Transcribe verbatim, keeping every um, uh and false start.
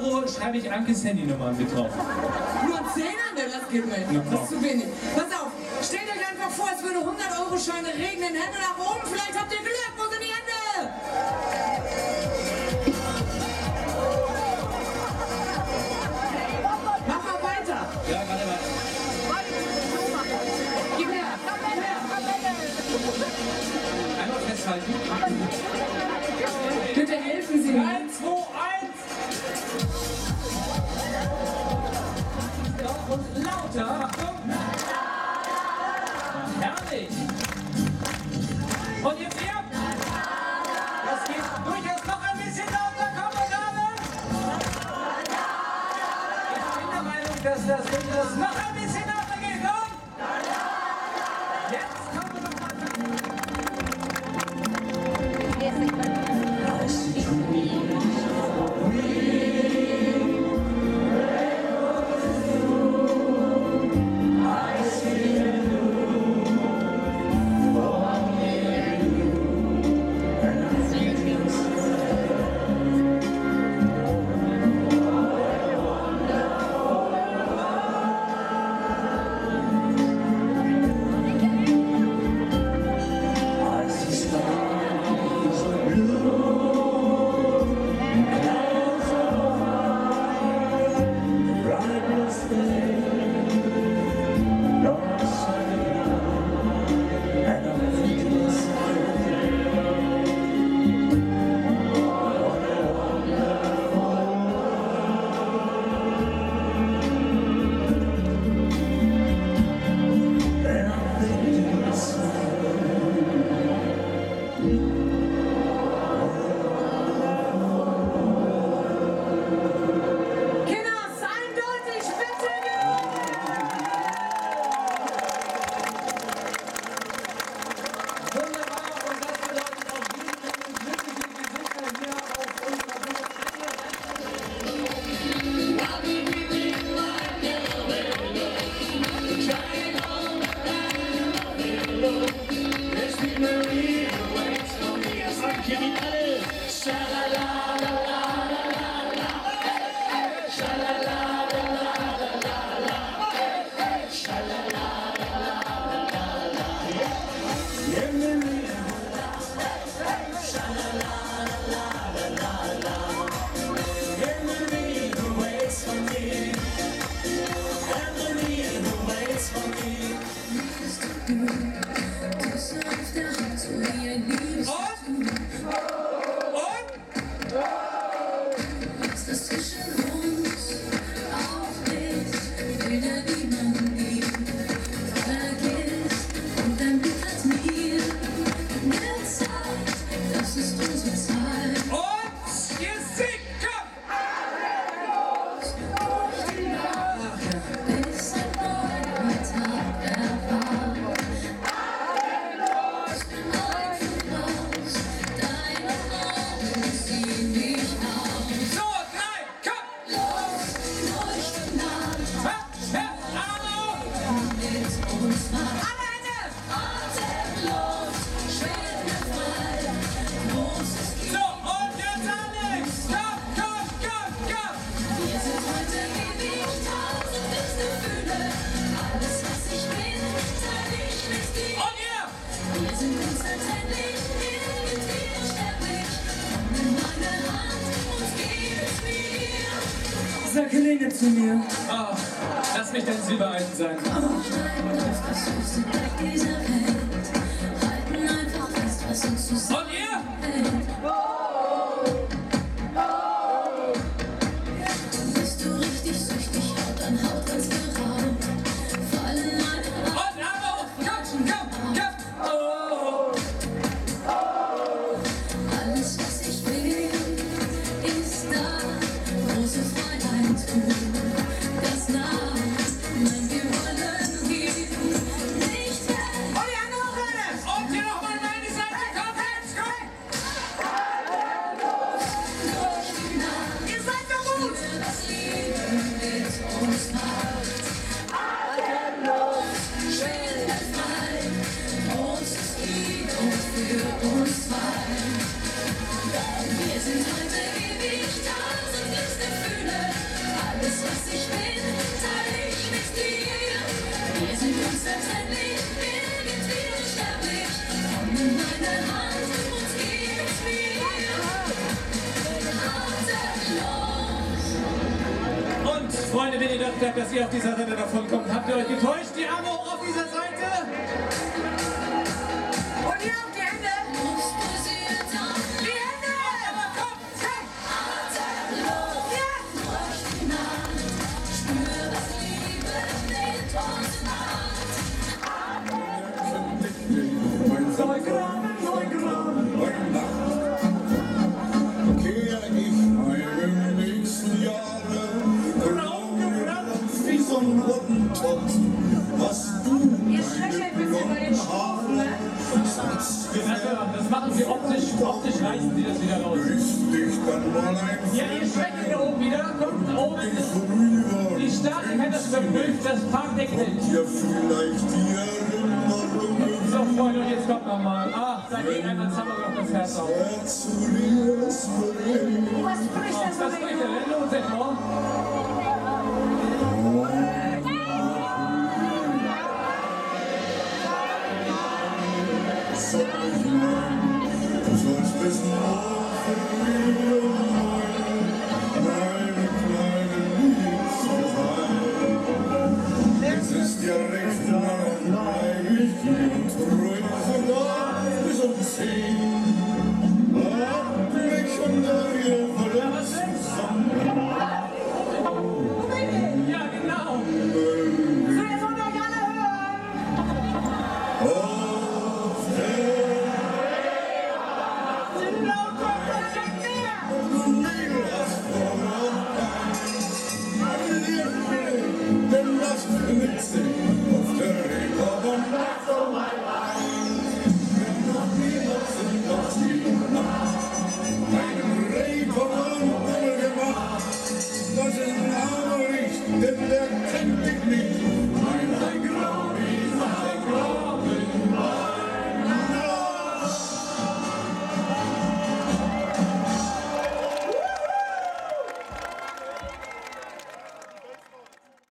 Euro schreibe ich Ankes Handynummer mit drauf. Nur ein Zehner? Ne, das geht mir nicht. Das ist zu wenig. Pass auf, stellt euch einfach vor, es würde hundert Euro Scheine regnen. Hände nach oben, vielleicht habt ihr Glück. Wo sind die Hände? Mach mal weiter. Ja, warte mal. Gib her. Gib her. Einmal festhalten. Bitte helfen Sie mir. eins, zwei, eins. Ja, und lauter. Achtung. Herrlich. Und jetzt hier. Das geht durchaus noch ein bisschen lauter. Kommt wir gerade. Ich bin der Meinung, dass das durchaus noch ein bisschen lauter geht. Und jetzt kommen wir noch mal. Sag Helene zu mir. Oh, lass mich dein Silbereisen sein. Und ihr? Bist du richtig süchtig, Haut an Haut ganz geraubt. Fallen meine Und aber auf, komm, komm, komm. Oh. Alles, was ich will, ist da. Große Freiheit tun. Das Nacht, mein wir wollen gehen. Nicht weg. Und die andere Seite. Und hier nochmal meine Seite. Komm, jetzt, komm. wenn ihr gedacht habt, dass ihr auf dieser Seite davon kommt, habt ihr euch getäuscht. Die Arme hoch auf dieser Seite. Und hier auf die Hände. Die Hände. Aber komm, zeig. Neugraben, Neugraben, Neunacht. Kehr ich heim im nächsten Jahre, braun wie so ein Hottentott. Hast du Ihr schwächelt ein bisschen bei den Strophen, ne? Das machen sie optisch, optisch reißen sie das wieder raus. dich dann mal ein Ja, ihr schwächelt hier oben wieder. Kommt oben ist vorüber. die Statik hat das überprüft, das Parkdeck hält. Ja, vielleicht die Erinnerung So, Freunde, und jetzt kommt nochmal. Ah, dagegen einmal zaubern wir noch das Herz auf. zu dir ist verliebt. Was spricht das Was so bringt der denn los, Edmond? Du sollst bis morgen verlieben, meine kleine Liebste sein. Es ist ja recht lang, bleib ich dir und treu sogar bis um zehn. Hab mich unter dir verletzt zusammen. Ja, genau. will ich von euch alle hören. Auf der Lauter, versteckt mehr. Nägel hast voran. Denn das findet sich auf der Reeperbahn. Wenn noch niemand sind auf die Nacht einen Reeperbahn-Bummel gemacht. Das ist ein armer Licht, denn der kennt dich nicht. Mein